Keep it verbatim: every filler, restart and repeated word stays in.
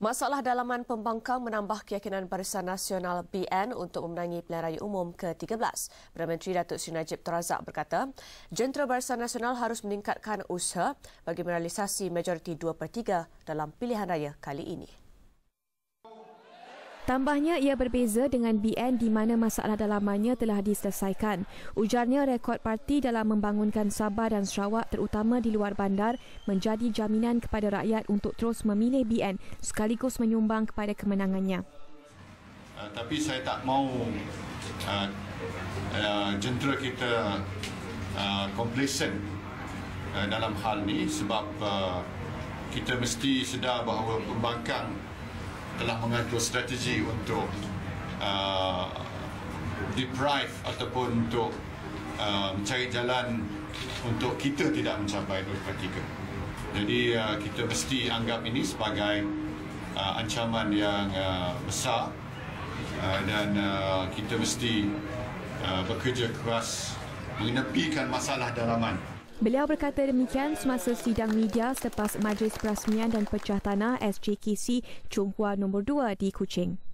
Masalah dalaman pembangkang menambah keyakinan Barisan Nasional B N untuk memenangi pilihan raya umum ke tiga belas. Perdana Menteri Datuk Seri Najib Tun Razak berkata, jentera Barisan Nasional harus meningkatkan usaha bagi merealisasi majoriti dua per tiga dalam pilihan raya kali ini. Tambahnya, ia berbeza dengan B N di mana masalah dalamannya telah diselesaikan. Ujarnya rekod parti dalam membangunkan Sabah dan Sarawak terutama di luar bandar menjadi jaminan kepada rakyat untuk terus memilih B N sekaligus menyumbang kepada kemenangannya. Uh, tapi saya tak mahu uh, uh, jentera kita uh, complacent uh, dalam hal ini sebab uh, kita mesti sedar bahawa pembangkang telah mengatur strategi untuk uh, deprive ataupun untuk uh, mencari jalan untuk kita tidak mencapai dua per tiga. Jadi uh, kita mesti anggap ini sebagai uh, ancaman yang uh, besar uh, dan uh, kita mesti uh, bekerja keras menepikan masalah dalaman. Beliau berkata demikian semasa sidang media selepas Majlis Perasmian dan Pecah Tanah S J K C Chunghua nombor dua di Kuching.